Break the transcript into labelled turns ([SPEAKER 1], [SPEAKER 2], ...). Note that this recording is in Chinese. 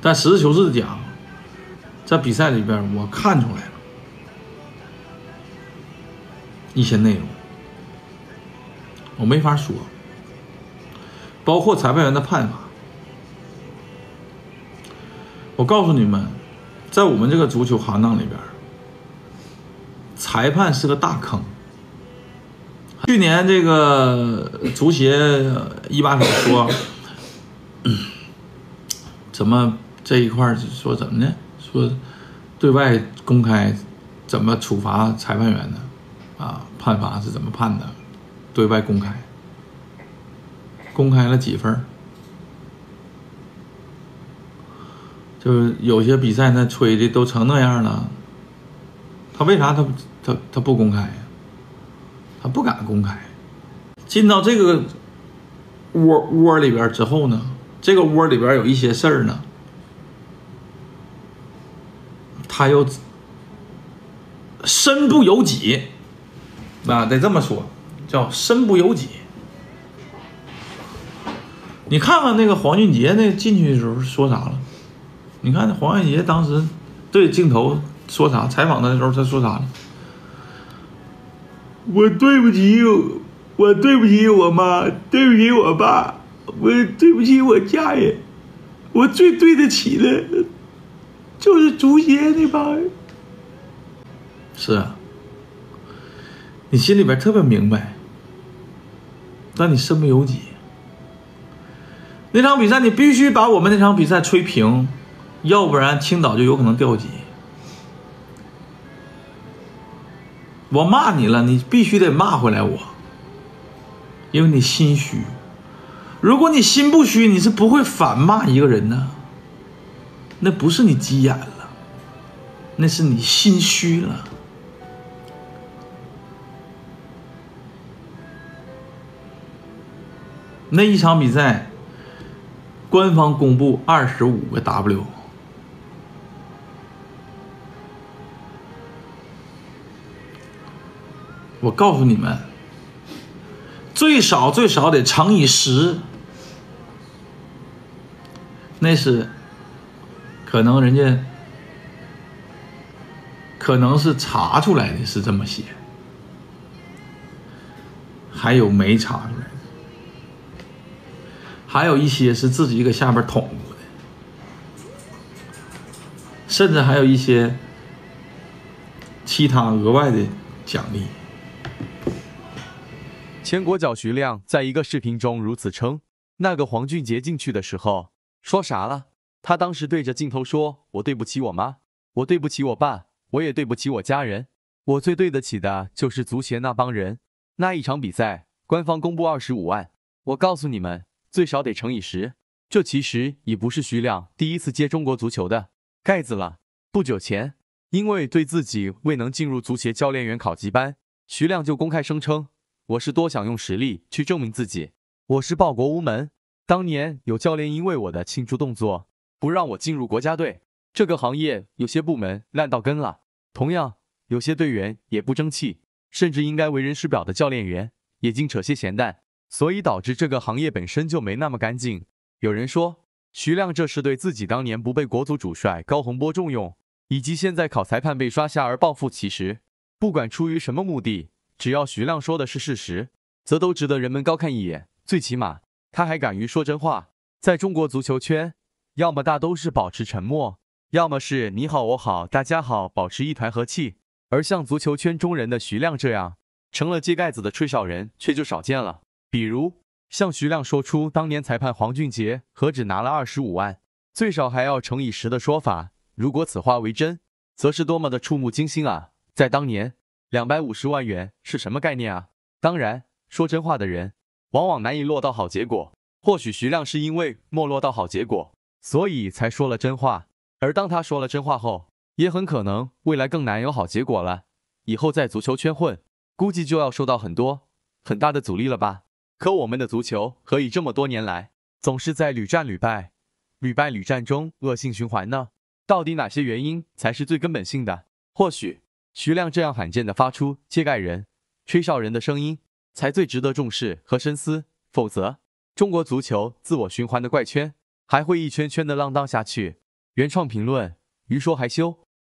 [SPEAKER 1] 但实事求是的讲，在比赛里边我看出来了一些内容，我没法说，包括裁判员的判罚。我告诉你们，在我们这个足球行当里边，裁判是个大坑。去年这个足协一把手说，怎么这一块说怎么呢？说对外公开怎么处罚裁判员呢？啊，判罚是怎么判的？对外公开，公开了几分？就是有些比赛呢吹的都成那样了，他为啥他不公开呀？他不敢公开。进到这个窝里边之后呢，这个窝里边有一些事儿呢，他又身不由己啊，得这么说，叫身不由己。你看看那个黄俊杰那进去的时候说啥了？你看黄俊杰当时对镜头说啥？采访他的时候他说啥了？我对不起我妈，对不起我爸，我对不起我家人，我最对得起的就是足协那帮人。是啊，你心里边特别明白，但你身不由己。那场比赛你必须把我们那场比赛吹平，要不然青岛就有可能掉级。我骂你了，你必须得骂回来我，因为你心虚。如果你心不虚，你是不会反骂一个人的。那不是你急眼了，那是你心虚了。那一场比赛，官方公布25个 W。我告诉你们，最少得乘以10，那是可能人家可能是查出来的是这么写，还有没查出来的，还有一些是自己搁下边捅过的，甚至还有一些其他额外的奖励。
[SPEAKER 2] 前国脚徐亮在一个视频中如此称，那个黄俊杰进去的时候说啥了？他当时对着镜头说：“我对不起我妈，我对不起我爸，我也对不起我家人，我最对得起的就是足协那帮人。”那一场比赛，官方公布25万，我告诉你们，最少得乘以10。这其实也不是徐亮第一次接中国足球的盖子了。不久前，因为对自己未能进入足协教练员考级班，徐亮就公开声称：“我是多想用实力去证明自己，我是报国无门。当年有教练因为我的庆祝动作不让我进入国家队，这个行业有些部门烂到根了。同样，有些队员也不争气，甚至应该为人师表的教练员也净扯些闲蛋，所以导致这个行业本身就没那么干净。”有人说，徐亮这是对自己当年不被国足主帅高洪波重用，以及现在考裁判被刷下而报复。其实，不管出于什么目的，只要徐亮说的是事实，则都值得人们高看一眼。最起码，他还敢于说真话。在中国足球圈，要么大都是保持沉默，要么是你好我好大家好，保持一团和气。而像足球圈中人的徐亮这样，成了揭盖子的吹哨人却就少见了。比如，像徐亮说出当年裁判黄俊杰何止拿了25万，最少还要乘以10的说法，如果此话为真，则是多么的触目惊心啊！在当年，250万元是什么概念啊？当然，说真话的人往往难以落到好结果。或许徐亮是因为没落到好结果，所以才说了真话。而当他说了真话后，也很可能未来更难有好结果了。以后在足球圈混，估计就要受到很大的阻力了吧？可我们的足球何以这么多年来总是在屡战屡败中恶性循环呢？到底哪些原因才是最根本性的？或许徐亮这样罕见的发出揭盖人、吹哨人的声音，才最值得重视和深思。否则，中国足球自我循环的怪圈还会一圈圈的浪荡下去。 原创评论：鱼说害羞。